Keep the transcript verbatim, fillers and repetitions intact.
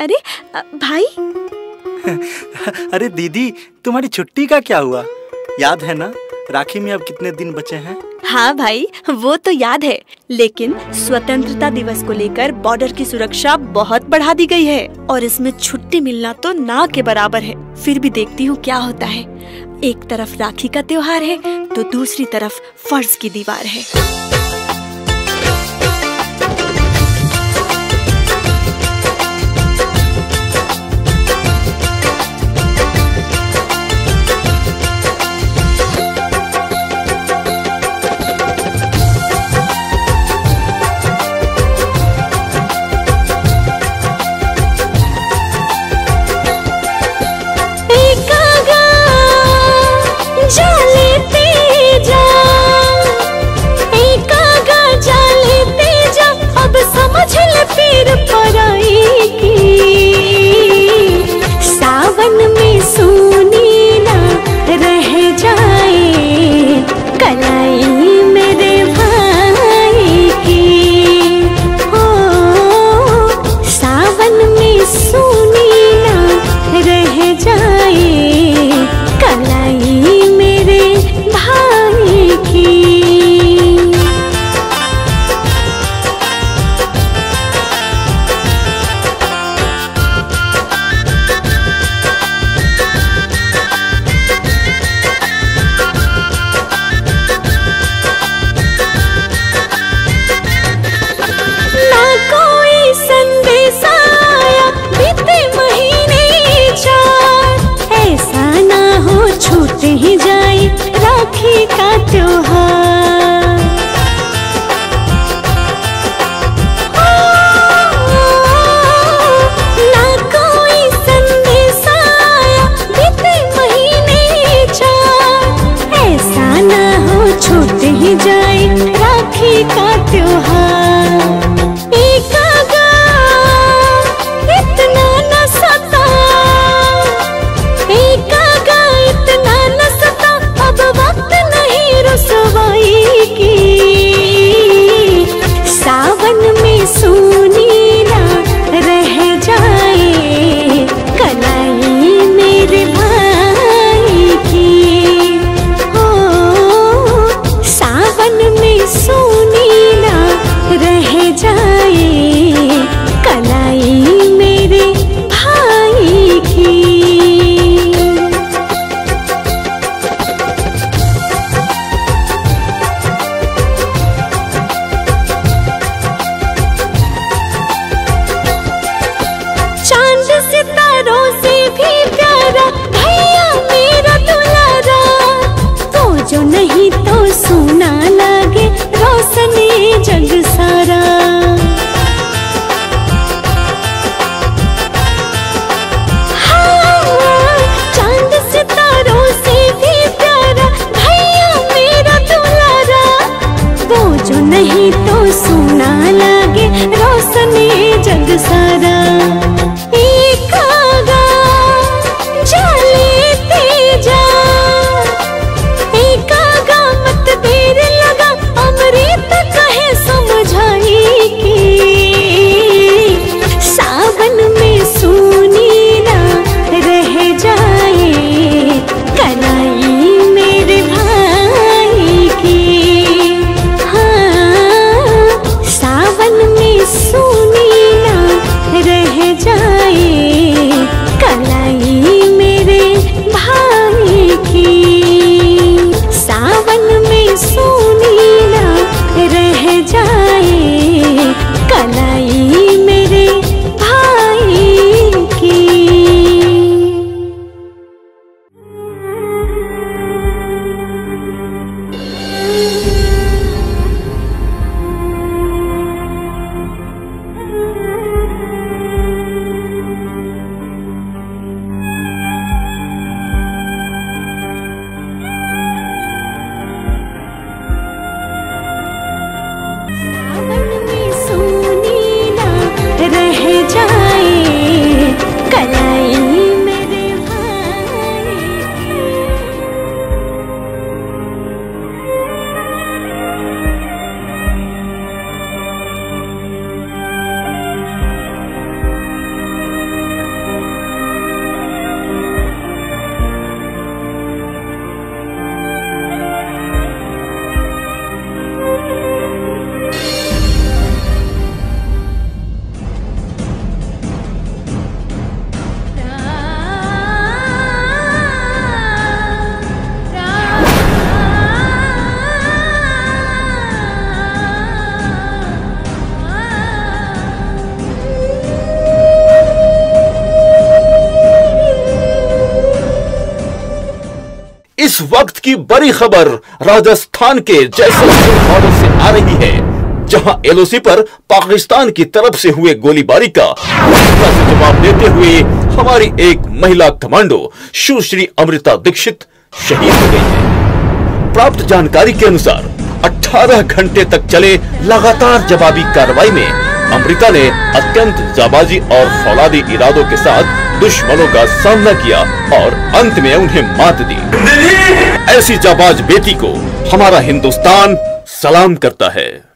अरे भाई। अरे दीदी, तुम्हारी छुट्टी का क्या हुआ? याद है ना राखी में अब कितने दिन बचे हैं? हाँ भाई, वो तो याद है, लेकिन स्वतंत्रता दिवस को लेकर बॉर्डर की सुरक्षा बहुत बढ़ा दी गई है और इसमें छुट्टी मिलना तो ना के बराबर है। फिर भी देखती हूँ क्या होता है। एक तरफ राखी का त्योहार है तो दूसरी तरफ फर्ज की दीवार है। इस वक्त की बड़ी खबर राजस्थान के जैसलमेर बॉर्डर से आ रही है, जहां एलओसी पर पाकिस्तान की तरफ से हुए गोलीबारी का से जवाब देते हुए हमारी एक महिला कमांडो सुश्री अमृता दीक्षित शहीद हो गई है। प्राप्त जानकारी के अनुसार अठारह घंटे तक चले लगातार जवाबी कार्रवाई में अमृता ने अत्यंत जाबाजी और फौलादी इरादों के साथ दुश्मनों का सामना किया और अंत में उन्हें मात दी। ऐसी जाबाज बेटी को हमारा हिंदुस्तान सलाम करता है।